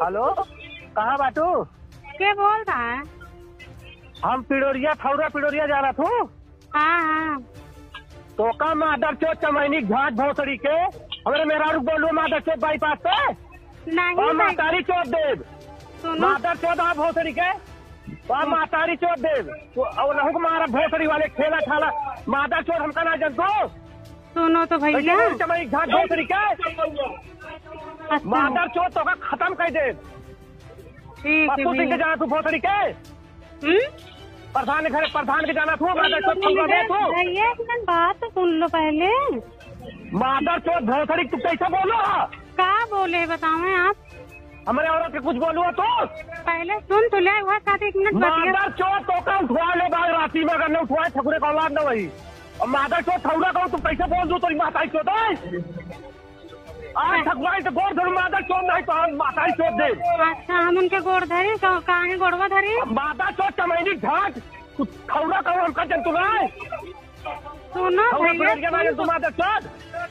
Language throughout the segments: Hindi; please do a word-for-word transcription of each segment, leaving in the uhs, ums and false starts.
हेलो, कहाँ बाटू? क्या बोल रहा है? हम पिडोरिया थौरा पिडोरिया जा रहा था। हाँ हाँ। तो का मादर चौथ चमैनी घाट भौसड़ी के हमारे मेरा रुक बोलो मादर चौथ बाईपास पे नहीं और मातारी चौथ देव सुनो मादर चौथ आप भौसड़ी के और मातारी चौथ देव तो और नहुक मारा भौसड़ी वाले खेला ठाला मादर चौथ हमका ना जनको सुनो तो भैया चमैनी घाट भौसड़ी के अच्छा मादर चौथ तो का खत्म कर दे। ठीक है पप्पू सिंह के जाना तू भौसड़ी के हम्म? प्रधान घर प्रधान के जाना तू मादर चौथ तू भैया एक मिनट बात तो सुन लो पहले। मादर चौथ भौसड़ी तू कैसे बोलो? क्या बोले बताओ आप? हमारे औरत के कुछ बोलूँ तो पहले सुन तो ले हुआ साथ एक मिनट बतिया। मादर चौथ तो का उठवा ले बाग राती में अगर न उठवाए ठकुरे का औलाद न वही और मादर चौथ थौड़ा कहूँ तुम कैसे बोल दू तो माता चौथ है आज ठकुआई तो गोड़ धरू मादर चौथ नहीं तो हम माता चौथ दे। अच्छा हम उनके गोड़ धरी कहाँ गोड़वा धरी? मादर चौथ चमैनी घाट थौड़ा कहूँ हमका जंतु है सुनो भैया तू मादर चौथ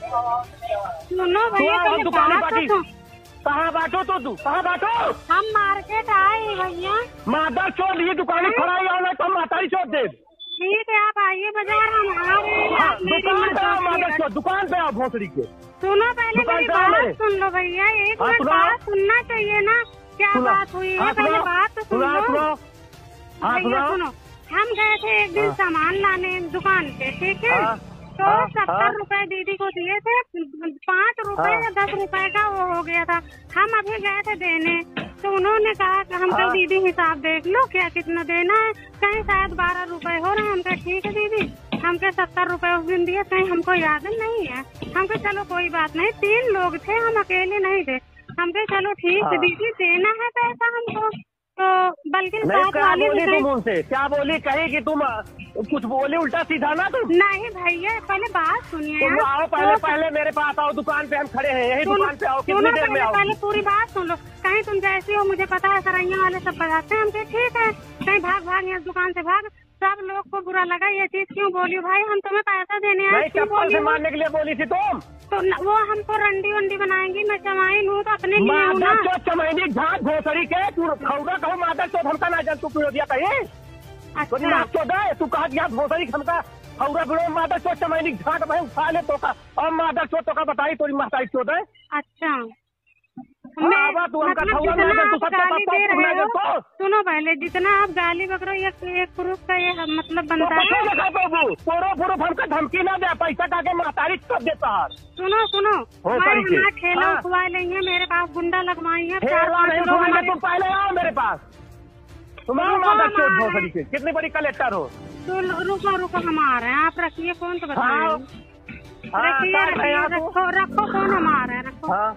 सुनो भैया दुकान बाटी कहाँ बाटो तो तू कहाँ बाटो? हम मार्केट आए भैया। मादर चौथ ये दुकान खड़ा ही तो माता चौथ दे। ठीक है आप आइए बाजार हम आ रहे हैं। हाँ, दुकान पे आओ मादर चौथ दुकान पे आओ भोसड़ी के। सुनो पहले मेरी बात सुन लो भैया एक मिनट बात सुनना चाहिए ना क्या बात हुई है पहले बात तो सुन लो भैया सुनो। हम गए थे एक दिन सामान लाने दुकान पे ठीक है तो सत्तर रुपए दीदी को दिए थे पाँच रुपए या दस रुपए का वो हो गया था। हम अभी गए थे देने तो उन्होंने कहा कि हमको दीदी हिसाब देख लो क्या कितना देना है कहीं शायद बारह रुपए हो रहे हैं। हमको ठीक है दीदी हमके सत्तर रुपए उस दिन दिए कहीं हमको याद नहीं है। हमको चलो कोई बात नहीं तीन लोग थे हम अकेले नहीं थे। हमको चलो ठीक है दीदी देना है पैसा हमको तो बल्कि साथ वाली तुम उनसे क्या बोली कही कि तुम कुछ बोली उल्टा सीधा ना तुम? नहीं भैया पहले बात सुनिए। तुम आओ पहले पहले मेरे पास आओ दुकान पे हम खड़े हैं यही दुकान पे आओ कितनी देर में आओ? पहले पूरी बात सुन लो कहीं तुम जैसी हो मुझे पता है सरैया वाले सब बताते हैं हमके ठीक है कहीं भाग भाग यहाँ दुकान से भाग सब लोग को बुरा लगा ये चीज क्यों बोली भाई हम तुम्हें पैसा देने आए चप्पल से मारने के लिए बोली थी तुम तो वो हमको रंडी वंडी बनाएंगी मैं चमाइन हूँ तो अपने लिए हूँ ना। चमैनी घाट भोसड़ी के तू खौरा कहूँ मादर चौथ हमका ना जन तू पिरोदिया कहीं तो दे तू कहा दिया भोसड़ी हमका खौरा बिड़ो मादर चौथ चमैनी घाट में उठा ले तो का और मादर चौथ तो का बताई तोरी माता चौथ है। अच्छा सुनो पहले जितना आप गाली बकरो एक पुरुष का ये मतलब बनता है पूरा हमका धमकी ना दे पैसा का के मातारी कर देता है। सुनो सुनो हमारा ठेला उठवा लेंगे मेरे पास गुंडा लगवाई है तुम पहले आओ मेरे पास तुम्हारी कितनी बड़ी कलेक्टर हो तो रुको रुको हम आ रहे हैं आप रखिए फोन तो बताओ रखिए रखो रखो फोन हम आ रहे हैं रखो।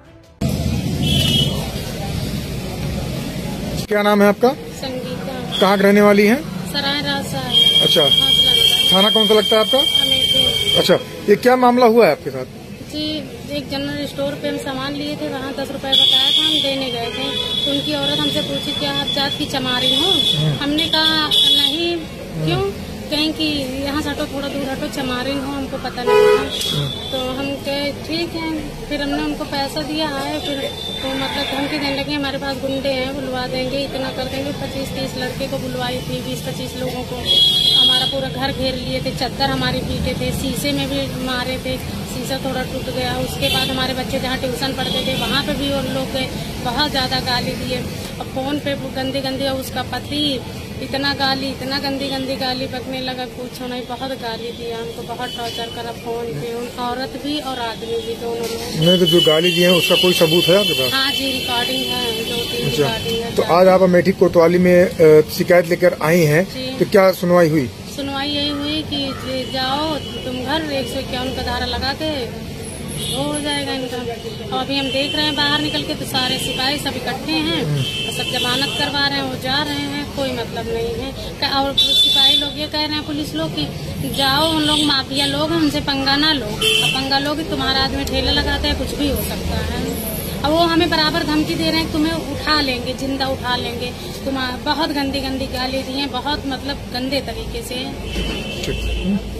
क्या नाम है आपका? संगीता। कहाँ रहने वाली हैं? सराय राजा। अच्छा थाना कौन सा लगता है आपका? अमेठी। अच्छा ये क्या मामला हुआ है आपके साथ? जी एक जनरल स्टोर पे हम सामान लिए थे वहाँ दस रुपए बताया था हम देने गए थे तो उनकी औरत हमसे पूछी क्या आप जात की चमारी हो? हमने कहा नहीं क्यों कहीं कि यहाँ से हटो थोड़ा दूर हटो चमारिन हो हमको पता नहीं था तो हम कहे ठीक है फिर हमने उनको पैसा दिया है फिर तो मतलब धमकी देने लगे हमारे पास गुंडे हैं बुलवा देंगे इतना कर देंगे। पच्चीस तीस लड़के को बुलवाई थी बीस पच्चीस लोगों को हमारा पूरा घर घेर लिए थे चद्दर हमारी पीटे थे शीशे में भी मारे थे शीशा थोड़ा टूट गया। उसके बाद हमारे बच्चे जहाँ ट्यूशन पढ़ते थे वहाँ पे भी और लोग गए बहुत ज़्यादा गाली दिए और फोन पे गंदी गंदी उसका पति इतना गाली इतना गंदी गंदी गाली बकने लगा पूछो नहीं बहुत गाली दिया हमको बहुत टॉर्चर करा फोन पे उन औरत भी और आदमी भी दोनों लोग। नहीं तो जो गाली दी है उसका कोई सबूत है आपके पास? हाँ जी रिकॉर्डिंग है दो तीन रिकॉर्डिंग है। तो आज आप अमेठी कोतवाली में शिकायत लेकर आई हैं तो क्या सुनवाई हुई? सुनवाई यही हुई कि जाओ तुम घर एक सौ इक्यावन का धारा लगा के वो हो जाएगा इनका। और अभी हम देख रहे हैं बाहर निकल के तो सारे सिपाही सब इकट्ठे हैं और सब जमानत करवा रहे हैं वो जा रहे हैं कोई मतलब नहीं है। और सिपाही लोग ये कह रहे हैं पुलिस लोग कि जाओ उन लोग माफिया लोग हैं उनसे पंगा ना लो और पंगा लोग तुम्हारा आदमी ठेला लगाता है कुछ भी हो सकता है। और वो हमें बराबर धमकी दे रहे हैं तुम्हें उठा लेंगे जिंदा उठा लेंगे तुम बहुत गंदी गंदी गाली दी हैं बहुत मतलब गंदे तरीके से।